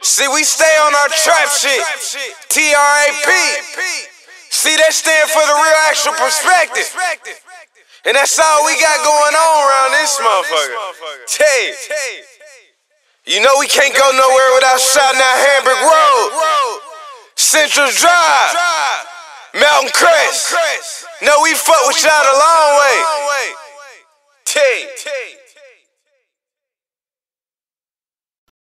See, we stay on our trap shit. TRAP. See, that stand for the real actual perspective. And that's all we got going on around this motherfucker. Tay. You know we can't go nowhere without shouting out Hamburg Road, Central Drive, Mountain Crest. No, we fuck with y'all the long way. Tay.